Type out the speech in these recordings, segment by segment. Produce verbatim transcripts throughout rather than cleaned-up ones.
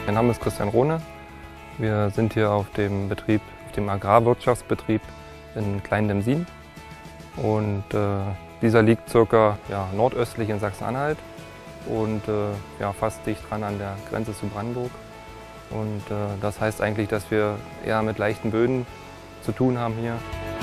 Mein Name ist Christian Rohne. Wir sind hier auf dem Betrieb, auf dem Agrarwirtschaftsbetrieb in Klein-Demsin. Und äh, dieser liegt circa ja, nordöstlich in Sachsen-Anhalt und äh, ja, fast dicht dran an der Grenze zu Brandenburg. Und äh, das heißt eigentlich, dass wir eher mit leichten Böden zu tun haben hier.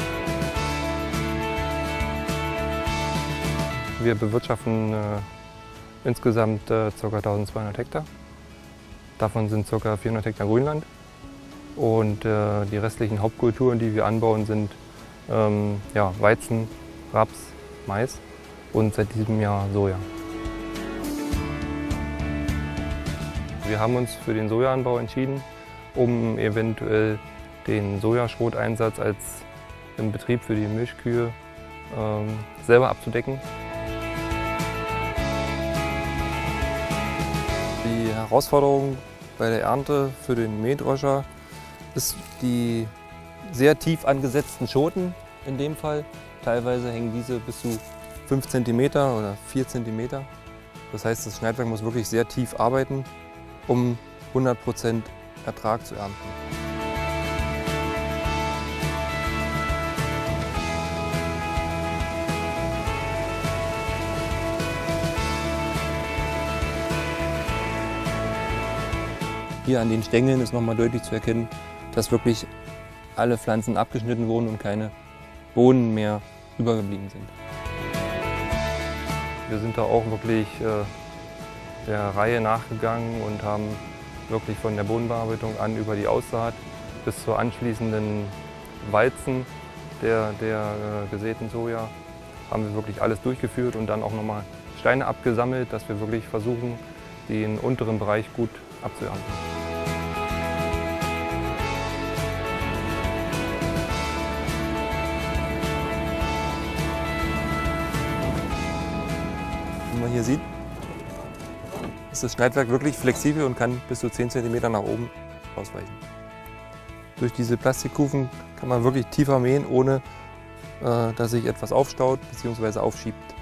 Wir bewirtschaften äh, insgesamt äh, ca. eintausendzweihundert Hektar. Davon sind ca. vierhundert Hektar Grünland. Und äh, die restlichen Hauptkulturen, die wir anbauen, sind ähm, ja, Weizen, Raps, Mais und seit diesem Jahr Soja. Wir haben uns für den Sojaanbau entschieden, um eventuell den Sojaschroteinsatz als im Betrieb für die Milchkühe ähm, selber abzudecken. Die Herausforderung bei der Ernte für den Mähdroscher ist die sehr tief angesetzten Schoten in dem Fall. Teilweise hängen diese bis zu fünf Zentimeter oder vier Zentimeter. Das heißt, das Schneidwerk muss wirklich sehr tief arbeiten, um hundert Prozent Ertrag zu ernten. Hier an den Stängeln ist nochmal deutlich zu erkennen, dass wirklich alle Pflanzen abgeschnitten wurden und keine Bohnen mehr übergeblieben sind. Wir sind da auch wirklich äh, der Reihe nachgegangen und haben wirklich von der Bodenbearbeitung an über die Aussaat bis zur anschließenden Walzen der, der äh, gesäten Soja haben wir wirklich alles durchgeführt und dann auch nochmal Steine abgesammelt, dass wir wirklich versuchen, den unteren Bereich gut abzuernten. Wie man hier sieht, ist das Schneidwerk wirklich flexibel und kann bis zu zehn Zentimeter nach oben ausweichen. Durch diese Plastikkufen kann man wirklich tiefer mähen, ohne äh, dass sich etwas aufstaut bzw. aufschiebt.